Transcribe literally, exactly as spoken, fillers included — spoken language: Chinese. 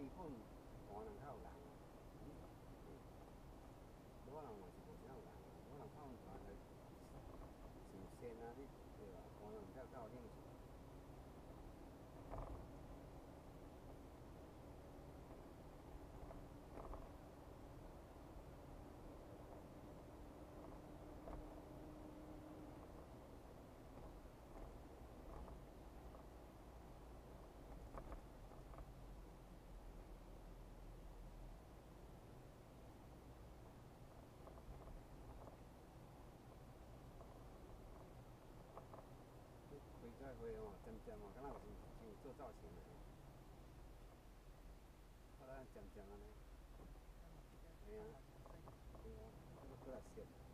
地本换人较有人啊，我人嘛是无啥有人啊，我人放船来上仙啊，你对吧？换人较较有兴趣。开车花吼，渐渐吼，敢若有像像有做造型的，啊，咱渐渐安尼，嘿啊，嘿啊，啊，搁来摄。